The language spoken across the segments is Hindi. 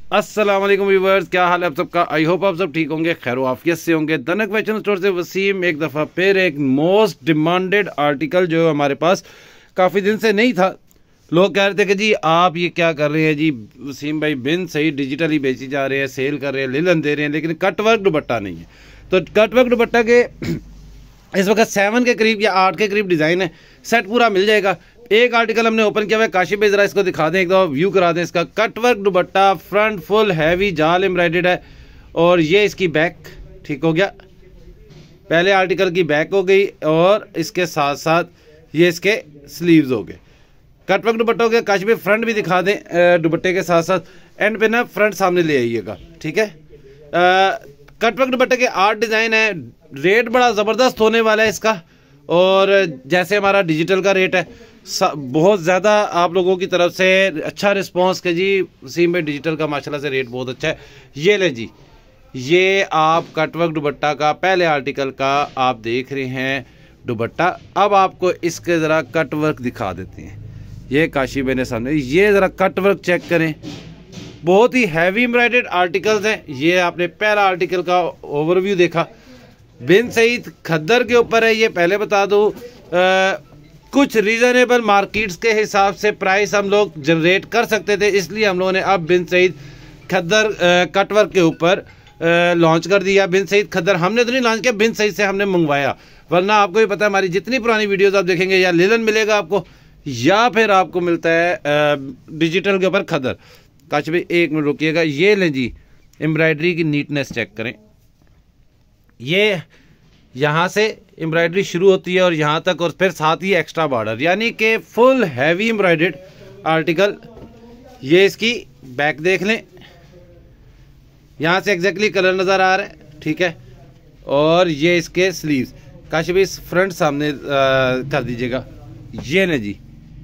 अस्सलाम वालेकुम व्यूअर्स, क्या हाल है आप सबका। आई होप आप सब ठीक होंगे, खैर आफियत से होंगे। दनक फैशन स्टोर से वसीम एक दफ़ा फिर एक मोस्ट डिमांडेड आर्टिकल जो हमारे पास काफ़ी दिन से नहीं था। लोग कह रहे थे कि जी आप ये क्या कर रहे हैं जी वसीम भाई, बिन सही डिजिटली बेची जा रहे हैं, सेल कर रहे हैं, लिलन दे रहे हैं, लेकिन कटवर्क दुपट्टा नहीं है। तो कटवर्क दुपट्टा के इस वक्त 7 के करीब या 8 के करीब डिज़ाइन है, सेट पूरा मिल जाएगा। एक आर्टिकल हमने ओपन किया हुआ है, काशिफ भाई जरा इसको दिखा दें, एक दफ़ा व्यू करा दें इसका। Cutwork dupatta, front full heavy जाल एम्ब्रॉयडर्ड है और ये इसकी बैक, ठीक हो गया। पहले आर्टिकल की बैक हो गई और इसके साथ साथ ये इसके स्लीव्स हो गए। कटवर्क दुपट्टा हो गया। काशिफ भाई फ्रंट भी दिखा दें दुपट्टे के साथ साथ, एंड पे ना फ्रंट सामने ले आइएगा, ठीक है। कटवर्क दुपट्टे के 8 डिज़ाइन है। रेट बड़ा ज़बरदस्त होने वाला है इसका, और जैसे हमारा डिजिटल का रेट है, बहुत ज़्यादा आप लोगों की तरफ से अच्छा रिस्पांस के जी वसीम भाई डिजिटल का माशाल्लाह से रेट बहुत अच्छा है। ये ले जी, ये आप कटवर्क दुपट्टा का पहले आर्टिकल का आप देख रहे हैं दुपट्टा। अब आपको इसके ज़रा कटवर्क दिखा देते हैं। ये काशिफ भाई ने सामने, ये ज़रा कटवर्क चेक करें, बहुत ही हैवी एम्ब्रॉयडर्ड आर्टिकल्स हैं। ये आपने पहला आर्टिकल का ओवरव्यू देखा, बिन सईद खद्दर के ऊपर है। ये पहले बता दूँ, कुछ रीज़नेबल मार्केट्स के हिसाब से प्राइस हम लोग जनरेट कर सकते थे, इसलिए हम लोगों ने अब बिन सईद खद्दर कटवर्क के ऊपर लॉन्च कर दिया। बिन सईद खद्दर हमने तो नहीं लॉन्च किया, बिन सईद से हमने मंगवाया, वरना आपको भी पता है हमारी जितनी पुरानी वीडियोस आप देखेंगे या लिलन मिलेगा आपको, या फिर आपको मिलता है डिजिटल के ऊपर खद्दर। काश भाई एक मिनट रुकिएगा। ये लें जी, एम्ब्रॉयडरी की नीटनेस चेक करें। ये यहाँ से एम्ब्रॉयडरी शुरू होती है और यहाँ तक, और फिर साथ ही एक्स्ट्रा बॉर्डर, यानी कि फुल हैवी एम्ब्रॉयडर्ड आर्टिकल। ये इसकी बैक देख लें, यहाँ से एग्जैक्टली कलर नज़र आ रहा है, ठीक है। और ये इसके स्लीव्स। काश भाई फ्रंट सामने कर दीजिएगा। ये न जी,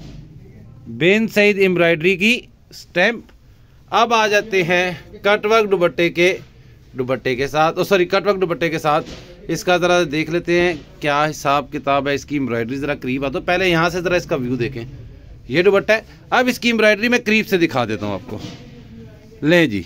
बिन सईद एम्ब्रॉयडरी की स्टैम्प। अब आ जाते हैं कटवर्क दुपट्टे के साथ, सॉरी कटवर्क दुपट्टे के साथ इसका ज़रा देख लेते हैं क्या हिसाब किताब है इसकी। एम्ब्रॉयडरी ज़रा करीब आ, तो पहले यहाँ से ज़रा इसका व्यू देखें। ये दुपट्टा है। अब इसकी एम्ब्रॉयडरी मैं करीब से दिखा देता हूँ आपको। लें जी,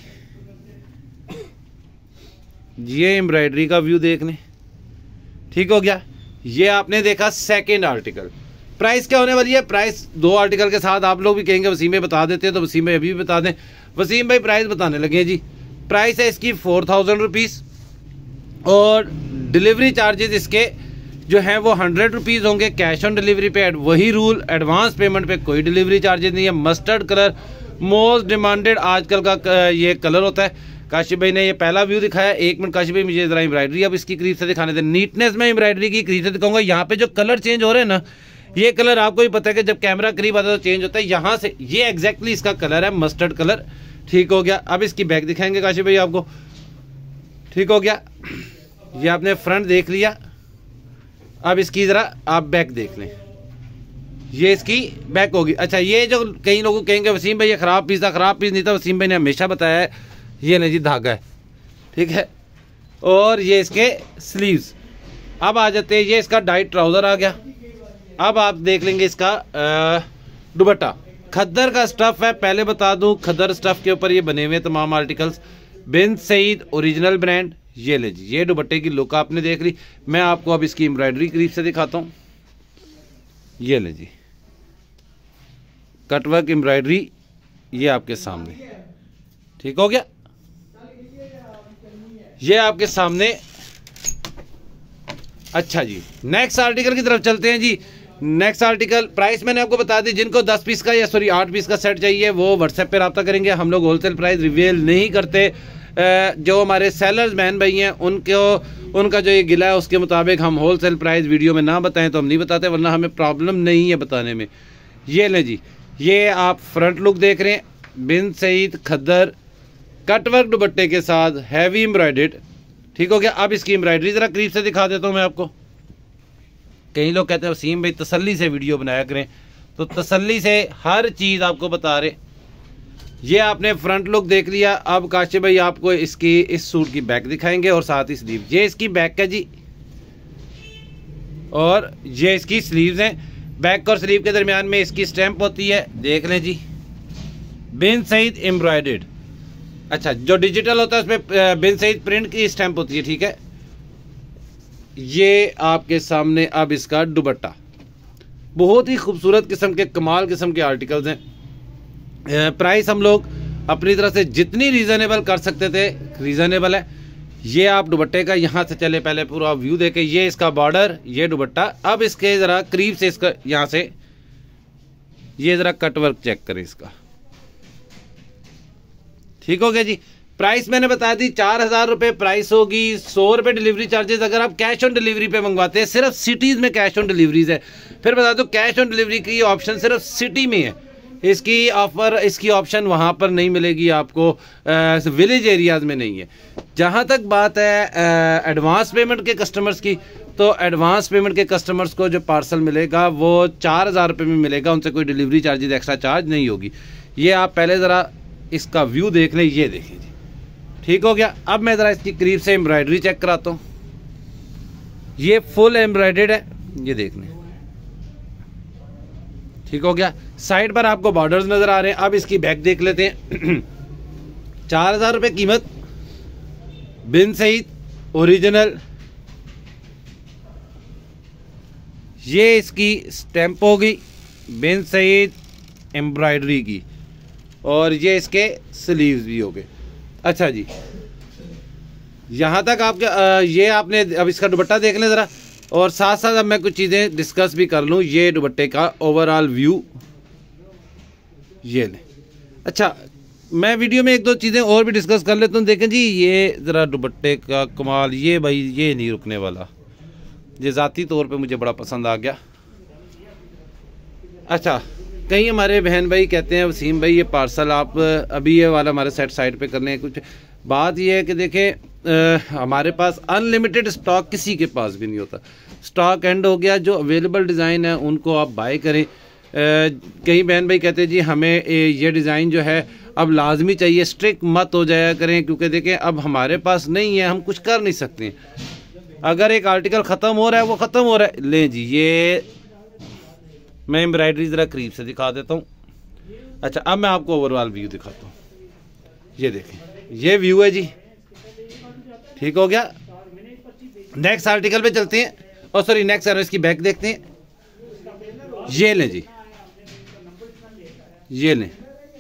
ये एम्ब्रॉयडरी का व्यू देख लें, ठीक हो गया। ये आपने देखा सेकेंड आर्टिकल। प्राइस क्या होने वाली है? प्राइस 2 आर्टिकल के साथ आप लोग भी कहेंगे वसीम भाई बता देते हैं, तो वसीम भाई अभी भी बता दें। वसीम भाई प्राइस बताने लगे जी। प्राइस है इसकी 4000 रुपीज़ और डिलीवरी चार्जेस इसके जो हैं वो 100 रुपीज़ होंगे कैश ऑन डिलीवरी पे। वही रूल, एडवांस पेमेंट पे कोई डिलीवरी चार्जेस नहीं है। मस्टर्ड कलर मोस्ट डिमांडेड आजकल का ये कलर होता है। काशिफ भाई ने ये पहला व्यू दिखाया। एक मिनट काशिफ भाई, मुझे ज़रा एम्ब्रॉयडरी अब इसकी करीब से दिखाने दें। नीटनेस में एम्ब्रॉयडरी की करीब से दिखाऊंगा। यहाँ पे जो कलर चेंज हो रहे हैं ना, ये कलर आपको भी पता है कि जब कैमरा करीब आता है तो चेंज होता है। यहाँ से ये एग्जैक्टली इसका कलर है, मस्टर्ड कलर, ठीक हो गया। अब इसकी बैक दिखाएंगे काशिफ भाई आपको, ठीक हो गया। ये आपने फ्रंट देख लिया, अब इसकी ज़रा आप बैक देख लें। ये इसकी बैक होगी। अच्छा, ये जो कई लोगों कहेंगे वसीम भाई ये ख़राब पीस था, ख़राब पीस नहीं था। वसीम भाई ने हमेशा बताया है ये नहीं जी धागा है, ठीक है। और ये इसके स्लीव्स। अब आ जाते हैं, ये इसका डाइट ट्राउज़र आ गया। अब आप देख लेंगे इसका दुपट्टा। खद्दर का स्टफ़ है, पहले बता दूं खद्दर स्टफ़ के ऊपर ये बने हुए तमाम articles. Bin Saeed original brand. ये ले जी, ये दुपट्टे की लुक आपने देख ली। मैं आपको अब इसकी एम्ब्रॉयडरी करीब से दिखाता हूँ। ये ले जी, कटवर्क एम्ब्रॉयडरी, ये आपके सामने, ठीक हो गया। ये आपके सामने। अच्छा जी, नेक्स्ट आर्टिकल की तरफ चलते हैं जी। नेक्स्ट आर्टिकल प्राइस मैंने आपको बता दी। जिनको 10 पीस का या सॉरी 8 पीस का सेट चाहिए वो व्हाट्सएप पे रब्ता करेंगे। हम लोग होलसेल प्राइस रिवील नहीं करते। जो हमारे सेलर्स मैन भाई हैं उनका जो ये गिला है उसके मुताबिक हम होलसेल प्राइस वीडियो में ना बताएं तो हम नहीं बताते, वरना हमें प्रॉब्लम नहीं है बताने में। ये लें जी, ये आप फ्रंट लुक देख रहे हैं, बिन सईद खद्दर कटवर्क दुपट्टे के साथ हैवी एम्ब्रॉयडर्ड, ठीक हो गया। अब इसकी एम्ब्रॉयडरी ज़रा करीब से दिखा देता हूँ मैं आपको। कई लोग कहते हैं वसीम भाई तसल्ली से वीडियो बनाया करें, तो तसल्ली से हर चीज़ आपको बता रहे। ये आपने फ्रंट लुक देख लिया। अब काशिफ भाई आपको इसकी इस सूट की बैक दिखाएंगे और साथ ही स्लीव। ये इसकी बैक है जी, और ये इसकी स्लीव्स हैं। बैक और स्लीव के दरमियान में इसकी स्टैम्प होती है, देख लें जी, बिन सईद एम्ब्रॉयडर्ड। अच्छा, जो डिजिटल होता है उसमें बिन सईद प्रिंट की स्टैंप होती है, ठीक है। ये आपके सामने अब इसका दुपट्टा, बहुत ही खूबसूरत किस्म के, कमाल किस्म के आर्टिकल्स हैं। प्राइस हम लोग अपनी तरफ से जितनी रीज़नेबल कर सकते थे रीज़नेबल है। ये आप दुपट्टे का यहाँ से चले, पहले पूरा व्यू देखे। ये इसका बॉर्डर, ये दुपट्टा। अब इसके ज़रा करीब से इसका यहाँ से ये ज़रा कटवर्क चेक करें इसका, ठीक हो गया जी। प्राइस मैंने बता दी 4000 रुपये प्राइस होगी, 100 रुपये डिलीवरी चार्जेस अगर आप कैश ऑन डिलीवरी पे मंगवाते हैं। सिर्फ सिटीज़ में कैश ऑन डिलीवरीज है। फिर बता दो, कैश ऑन डिलीवरी की ऑप्शन सिर्फ सिटी में है, इसकी इसकी ऑप्शन वहाँ पर नहीं मिलेगी आपको, विलेज एरियाज़ में नहीं है। जहाँ तक बात है एडवांस पेमेंट के कस्टमर्स की, तो एडवांस पेमेंट के कस्टमर्स को जो पार्सल मिलेगा वो 4000 रुपये में मिलेगा, उनसे कोई डिलीवरी चार्जेस एक्स्ट्रा चार्ज नहीं होगी। ये आप पहले ज़रा इसका व्यू देख लें, ये देखें जी, ठीक हो गया। अब मैं ज़रा इसकी करीब से एम्ब्रॉयडरी चेक कराता हूँ। ये फुल एम्ब्रॉयडर्ड है, ये देख लें, ठीक हो गया। साइड पर आपको बॉर्डर्स नज़र आ रहे हैं। अब इसकी बैक देख लेते हैं। 4000 रुपये कीमत, बिन सईद ओरिजिनल, ये इसकी स्टैंप होगी बिन सईद एम्ब्रॉयडरी की, और ये इसके स्लीव्स भी हो गए। अच्छा जी, यहाँ तक आपके ये आपने अब इसका दुपट्टा देख लें ज़रा, और साथ साथ अब मैं कुछ चीज़ें डिस्कस भी कर लूँ। ये दुपट्टे का ओवरऑल व्यू ये लें। अच्छा, मैं वीडियो में एक दो चीज़ें और भी डिस्कस कर लेता हूँ। देखें जी, ये ज़रा दुपट्टे का कमाल, ये भाई ये नहीं रुकने वाला, ये ज़ाती तौर पे मुझे बड़ा पसंद आ गया। अच्छा, कई हमारे बहन भाई कहते हैं वसीम भाई ये पार्सल आप अभी ये वाला हमारे सेट साइड पे कर लें। कुछ बात ये है कि देखें हमारे पास अनलिमिटेड स्टॉक किसी के पास भी नहीं होता। स्टॉक एंड हो गया, जो अवेलेबल डिज़ाइन है उनको आप बाय करें। कई बहन भाई कहते हैं जी हमें ये डिज़ाइन जो है अब लाजमी चाहिए, स्ट्रिक्ट मत हो जाया करें, क्योंकि देखें अब हमारे पास नहीं है, हम कुछ कर नहीं सकते। अगर एक आर्टिकल ख़त्म हो रहा है वो ख़त्म हो रहा है। लें जी, ये मैं एम्ब्रॉयडरी ज़रा करीब से दिखा देता हूँ। अच्छा, अब मैं आपको ओवरऑल व्यू दिखाता हूँ। ये देखें, ये व्यू है जी, ठीक हो गया। नेक्स्ट आर्टिकल पे चलते हैं, और सॉरी नेक्स्ट इसकी बैक देखते हैं। ये लें जी, ये लें,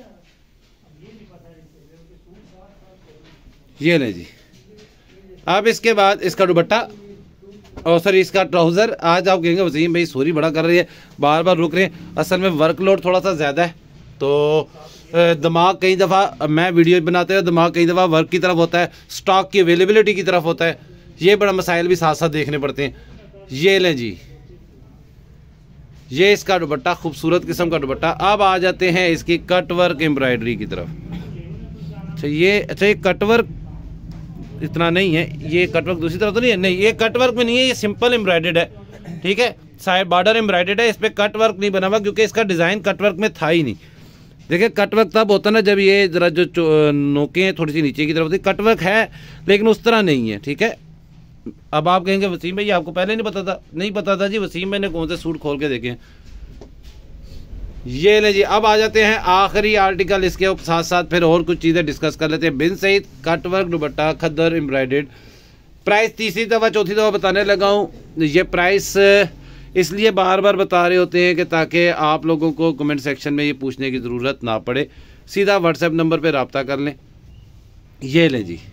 ये लें जी। अब इसके बाद इसका दुपट्टा और सर इसका ट्राउज़र। आज आप कहेंगे वसीम भाई सॉरी बड़ा कर रही है, बार बार रुक रहे हैं। असल में वर्कलोड थोड़ा सा ज़्यादा है, तो दिमाग कई दफ़ा मैं वीडियो बनाते हैं, दिमाग कई दफ़ा वर्क की तरफ होता है, स्टॉक की अवेलेबिलिटी की तरफ होता है। ये बड़ा मसाइल भी साथ साथ देखने पड़ते हैं। ये लें जी, ये इसका दुपट्टा, खूबसूरत किस्म का दुपट्टा। अब आ जाते हैं इसकी कटवर्क एम्ब्रॉयडरी की तरफ। अच्छा, ये कटवर्क इतना नहीं है, ये कटवर्क दूसरी तरफ तो नहीं है, नहीं ये कटवर्क में नहीं है, ये सिंपल एम्ब्रॉयडर्ड है, ठीक है। साइड बॉर्डर एम्ब्रॉयडर्ड है, इस पर कटवर्क नहीं बना हुआ, क्योंकि इसका डिज़ाइन कटवर्क में था ही नहीं। देखिए, कटवर्क तब होता ना जब ये ज़रा जो नोकें हैं थोड़ी सी नीचे की तरफ होती, कटवर्क है लेकिन उस तरह नहीं है, ठीक है। अब आप कहेंगे वसीम भाई आपको पहले नहीं पता था? नहीं पता था जी, वसीम भाई ने कौन से सूट खोल के देखे। ये ले जी, अब आ जाते हैं आखिरी आर्टिकल, इसके साथ साथ फिर और कुछ चीज़ें डिस्कस कर लेते हैं। Bin Saeed cutwork dupatta, khaddar embroidered. Price तीसरी दफ़ा चौथी दफ़ा बताने लगा हूँ। ये प्राइस इसलिए बार बार बता रहे होते हैं कि ताकि आप लोगों को कमेंट सेक्शन में ये पूछने की ज़रूरत ना पड़े, सीधा व्हाट्सएप नंबर पर रब्ता कर लें। ये लें जी,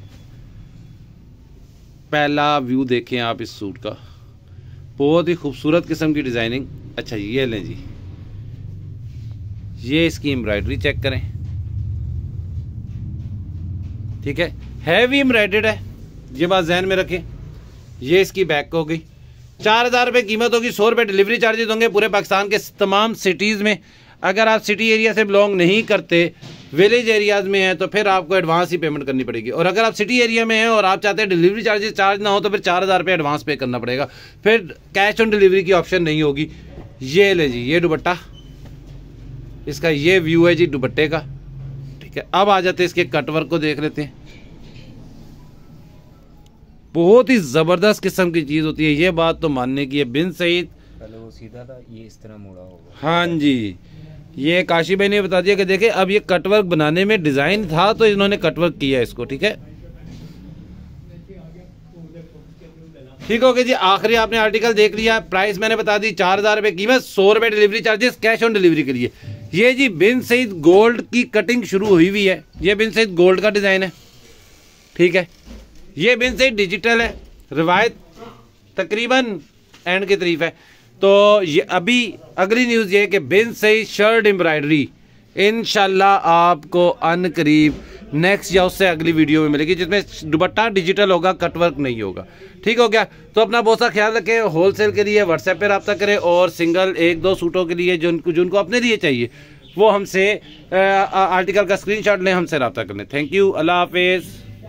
पहला व्यू देखें आप इस सूट का, बहुत ही खूबसूरत किस्म की डिज़ाइनिंग। अच्छा, ये लें जी, ये इसकी एम्ब्रॉयडरी चेक करें, ठीक है, हैवी एम्ब्रॉयडर्ड है, ये बात जहन में रखें। ये इसकी बैक हो गई, 4000 रुपये कीमत होगी, 100 रुपये डिलीवरी चार्जेस होंगे पूरे पाकिस्तान के तमाम सिटीज़ में। अगर आप सिटी एरिया से बिलोंग नहीं करते, विलेज एरियाज़ में हैं, तो फिर आपको एडवांस ही पेमेंट करनी पड़ेगी। और अगर आप सिटी एरिया में हैं और आप चाहते हैं डिलीवरी चार्जेस चार्ज ना हो, तो फिर 4000 रुपये एडवांस पे करना पड़ेगा, फिर कैश ऑन डिलीवरी की ऑप्शन नहीं होगी। ये ले जी, ये दुपट्टा, इसका ये व्यू है जी दुपट्टे का, ठीक है। अब आ जाते हैं इसके कटवर्क को देख लेते हैं। बहुत ही ज़बरदस्त किस्म की चीज़ होती है, ये बात तो मानने की है। बिन सईद पहले वो सीधा था, ये इस तरह मुड़ा होगा। हाँ जी, ये काशी भाई ने बता दिया कि देखिए अब ये कटवर्क बनाने में डिजाइन था तो इन्होंने कटवर्क किया इसको। ठीक है, ठीक हो गया जी। आखिरी आपने आर्टिकल देख लिया, प्राइस मैंने बता दी 4000 रुपये कीमत, 100 रुपये delivery charges, cash on delivery के लिए। ये जी बिन सईद गोल्ड की कटिंग शुरू हुई है, ये बिन सईद गोल्ड का डिजाइन है। ठीक है, ये बिन सईद डिजिटल है, रिवायत तकरीबन एंड की तारीफ है। तो ये अभी अगली न्यूज़ ये है कि बिन सईद शर्ट एम्ब्रॉयडरी इंशाल्लाह आपको अन करीब नेक्स्ट या उससे अगली वीडियो में मिलेगी, जिसमें दुपट्टा डिजिटल होगा, कटवर्क नहीं होगा। ठीक हो गया, तो अपना बहुत सा ख्याल रखें। होलसेल के लिए व्हाट्सएप पे रब्ता करें और सिंगल 1-2 सूटों के लिए जिनको अपने लिए चाहिए वो हमसे आर्टिकल का स्क्रीनशॉट लें, हमसे रब्ता कर लें। थैंक यू, अल्लाह हाफिज़।